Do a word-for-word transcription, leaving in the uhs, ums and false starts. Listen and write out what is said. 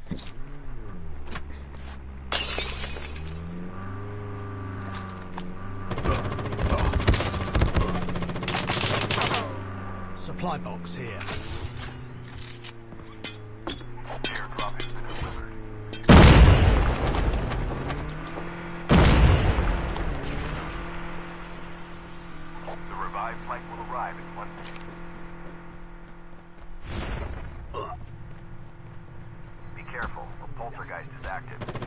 Supply box here. Airdrop has been delivered. The revived flight will arrive in one minute. Be careful, the poltergeist is active.